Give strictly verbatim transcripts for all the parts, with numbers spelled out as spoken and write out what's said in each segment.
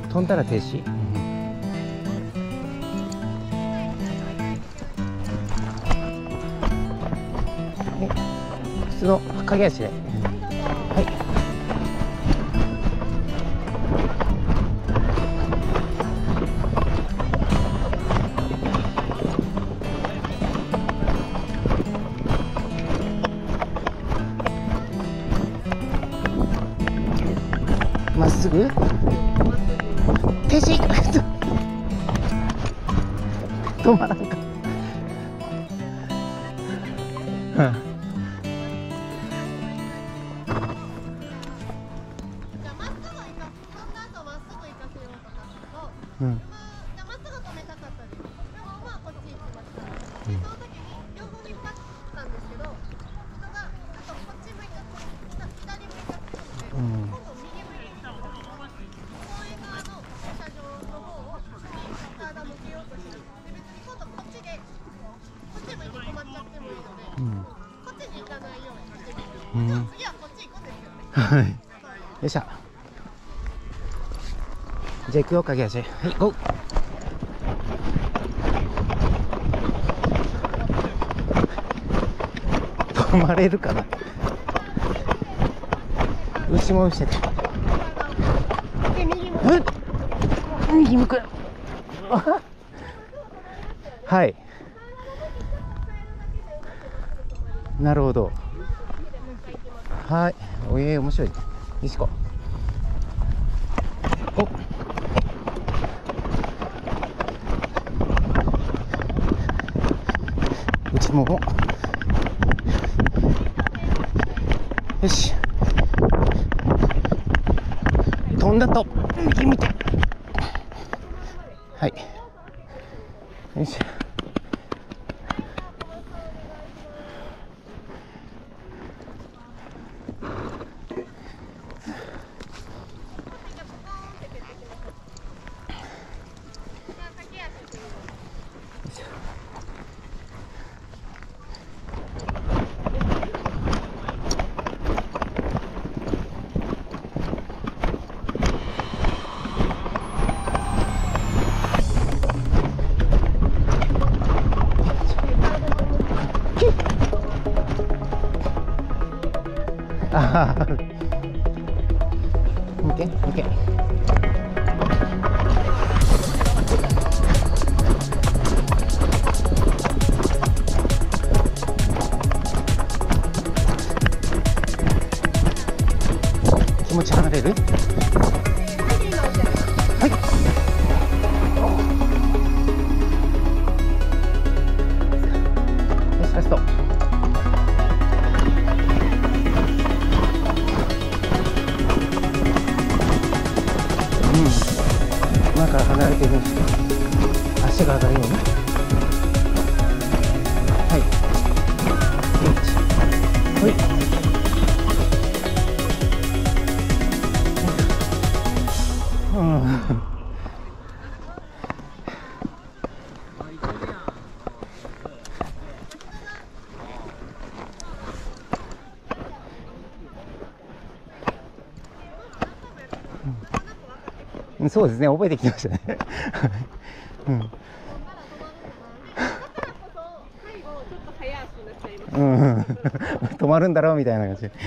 飛んだら停止。うん、普通の駆け足で、はい。まっすぐ停止止まらんか。うん。じゃあまっすぐ止めたかったです。でもまあこっち行きました。でその時に両方に向かったんですけど、人があとこっち向いちゃって、左向いちゃってるので、今度右向いて公園側の駐車場の方を体向けようとしてる。で別に今度こっちでこっち向いて止まっちゃってもいいので、こっちに行かないようにしてみる。でも次はこっち行くんですよね。はい。よっしゃ。じゃあ行くよ、駆け足。はい、ゴー。止まれるかな。内もしてて。右向く。はい。なるほど。はい。おえー、面白い。よしこ。お。内もも。よし。飛んだと。右見て。はい。よし。ああ、見て見て。気持ち離れる？はい。よし、ラスト。今から離れてるんですけど、足が上がるように。はい。はい。うん。そうですね、覚えてきましたね。うん。うん、止まるんだろうみたいな感じで。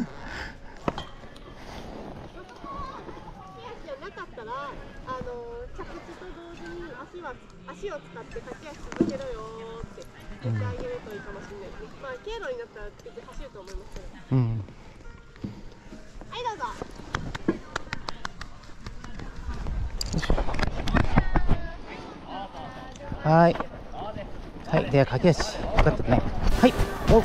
足を使って駆け足続けろよって言ってあげるといいかもしれないですね。まあ経路になったら別に走ると思いますけど。うん。はいどうぞ。はい。はい、では駆け足よかったね。はい。お。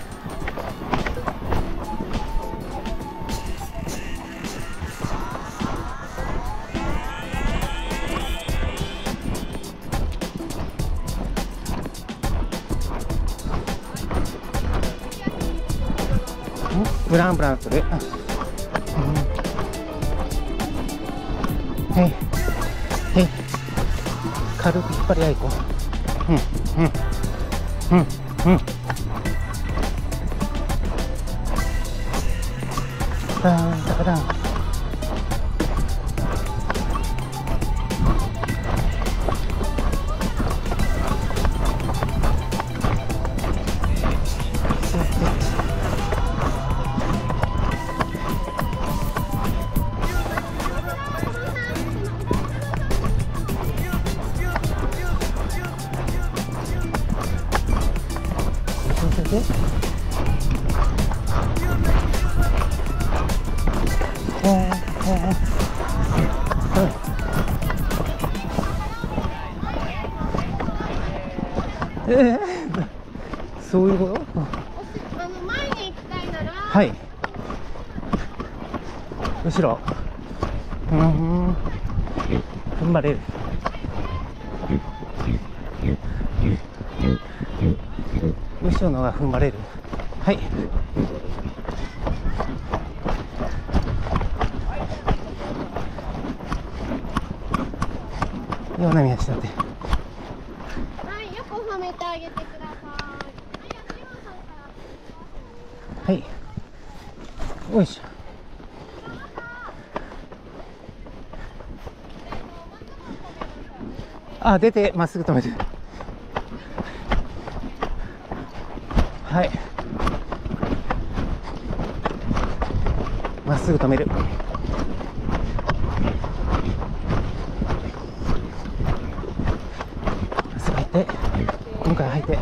ブランブランする。うん、へいへい、軽く引っ張り合いこう。うんうんうんうん。ダーンタカダン。 えー、そういうこと？ あの前に行きたいなら、 はい。後ろ。うん。踏ん張れる。後ろのが踏ん張れる。はい。ような宮下って。 はい、横はめてあげてください。 はい。よいしょ。あ、出てまっすぐ止めて。はい。まっすぐ止める。入って、今回入って、はい。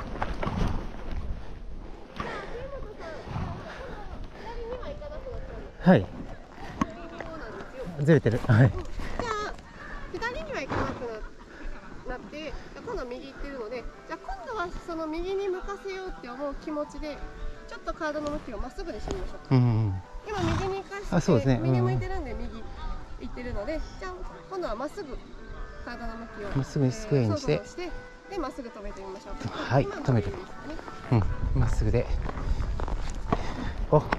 はい。ずれてる。はい。 じゃあ左には行かなくなって、今度は右行ってるので、じゃあ今度はその右に向かせようって思う気持ちで、ちょっと体の向きをまっすぐにしてみましょう。うん。今右に行かして、あ、そうですね。右向いてるんで右行ってるので、じゃあ今度はまっすぐ。体の向きをまっすぐにスクエアにして、でまっすぐ止めてみましょう。はい、止めて。うん、まっすぐで。お、うん、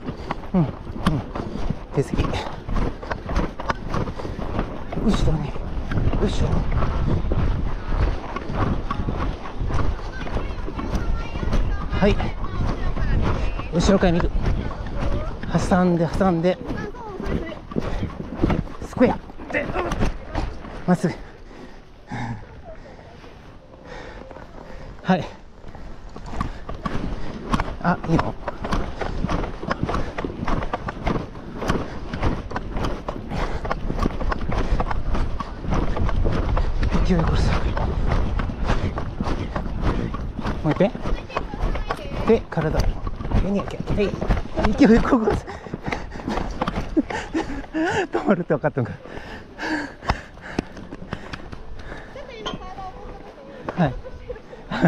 うん、手すぎ。後ろに、後ろ。はい。後ろから見る。挟んで、挟んで。スクエア。で、まっすぐ。はい。あ、いいの？勢い殺す。もう一遍。で、体。上に上げ。はい。勢い殺す。止まるって分かったのか。はい。はい。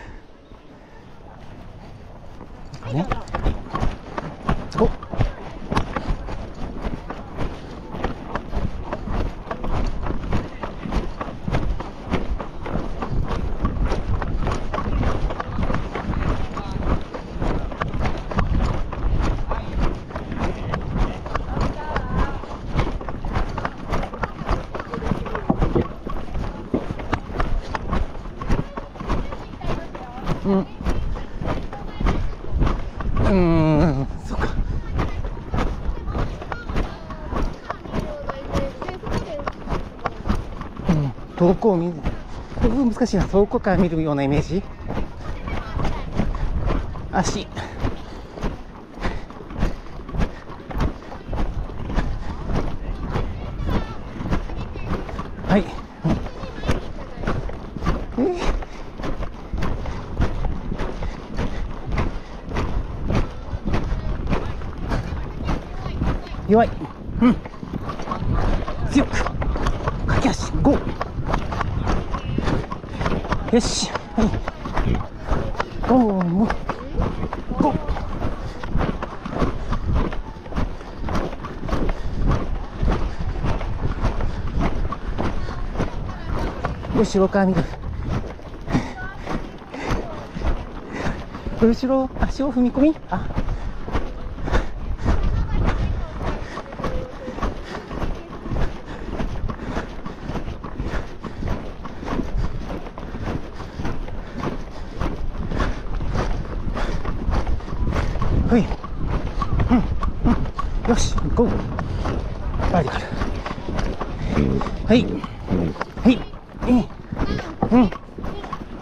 ね。お。うん。うーん、そっか。うん、遠くを見る。難しいな。遠くから見るようなイメージ。足。はい。うん、えー弱い。うん。強く。駆け足。ゴー。よし。はい。ゴー。もう。ゴー。後ろから見る。後ろ、足を踏み込み。あ。はい、うん、うん、よし、ゴー。バーディカル。はい、はい、うん、うん、はい。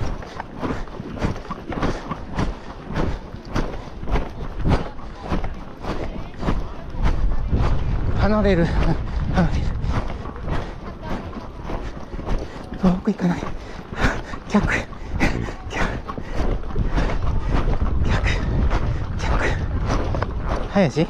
離れる、離れる。遠く行かない。逆。 林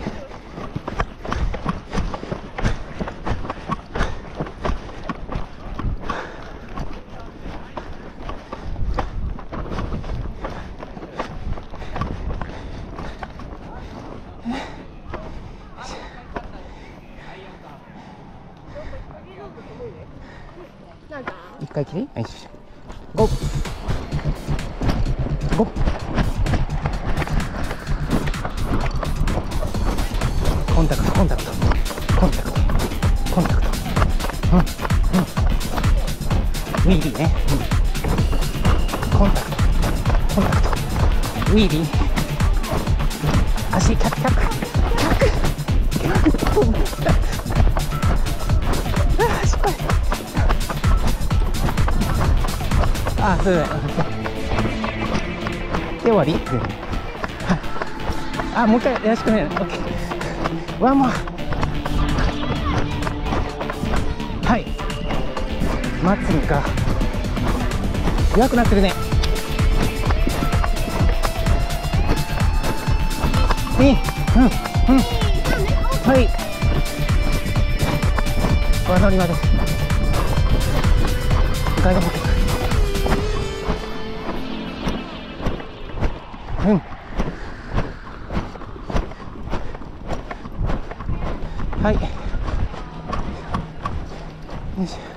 なんだ一回きりはい、ゴーゴーコンタクトコンタクトコンタクトコンタクトうんうんウィーリーね、うん、コンタクトコンタクトウィーリー足キャッキャッキャッキャッあー失敗あ、そうだ。で終わり？はい。あ、もう一回よろしくね。オッケー。ワンモア。はい。待つんか。弱くなってるね。いい。うん。うん。はい。わ乗りまで。ガイド持ってくる。うん。はい。よいしょ。